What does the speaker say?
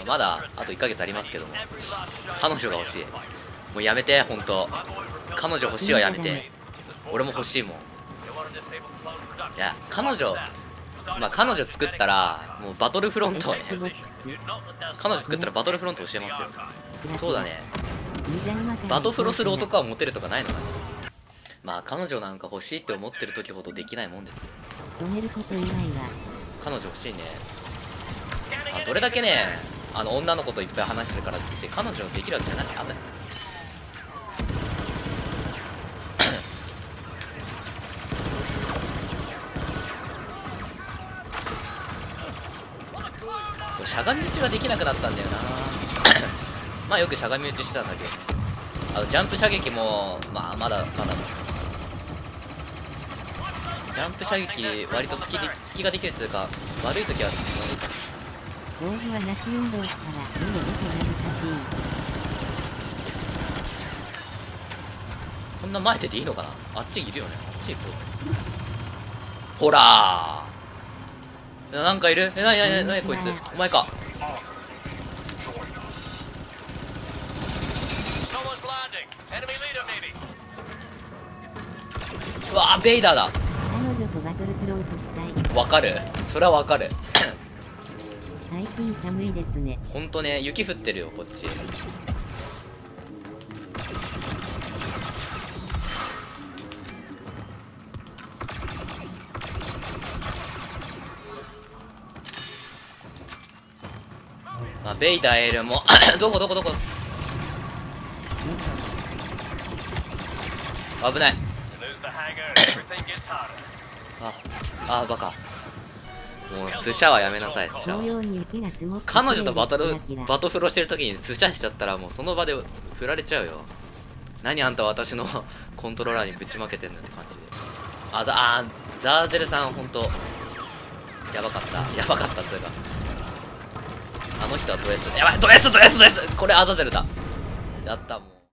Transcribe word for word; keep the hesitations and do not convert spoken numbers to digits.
まだあといっかげつありますけども、彼女が欲しい。もうやめて、ほんと彼女欲しいはやめて。俺も欲しいもん。いや彼女、まあ彼女作ったらもうバトルフロントをね、彼女作ったらバトルフロント教えますよ。そうだね、バトフロする男はモテるとかないのかな。まあ彼女なんか欲しいって思ってる時ほどできないもんですよ。彼女欲しいね。あ、どれだけね、あの女の子といっぱい話してるからって彼女できるわけじゃない。あんなしゃがみ打ちができなくなったんだよなまあよくしゃがみ打ちしてたんだけど、あのジャンプ射撃もまあまだまだジャンプ射撃割と隙で隙ができるというか、悪い時は悪いか。 防具は夏運動したら目で見て難しい。 こんな前出ていいのかな。あっちいるよね。あっち行こう。ほらー、なんかいる。え、なになになにこいつ。お前か。うわー、ベイダーだ。 彼女とバトルフロントしたい。 わかる、それはわかる最近寒いですね。 ほんとね、雪降ってるよこっち。まあ、ベイダーエールもどこどこどこ、危ないああ、バカ。もうスシャはやめなさい。スシャは彼女とバトルバトフロしてる時にスシャしちゃったらもうその場で振られちゃうよ。何あんた私のコントローラーにぶちまけてんのって感じで。あざあザーゼルさんほんとやばかった、やばかったというか、あの人はド S、やばい、ド S ド S ド S、これアザゼルだ。やった。もう